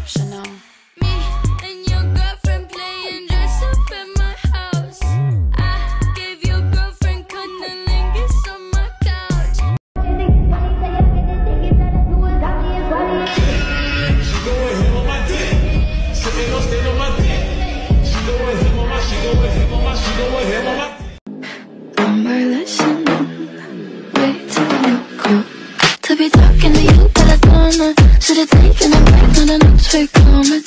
optional. Me and your girlfriend playing dress up at my house. I gave your girlfriend cunnilingus on my couch. She going ham on my dick. Sitting on stand on my dick. She going ham on my, she going ham on my, she going ham on my. Am I listening? Way too cool to be talking to you, but I don't know. Should've taken a break, now the notes we're coming.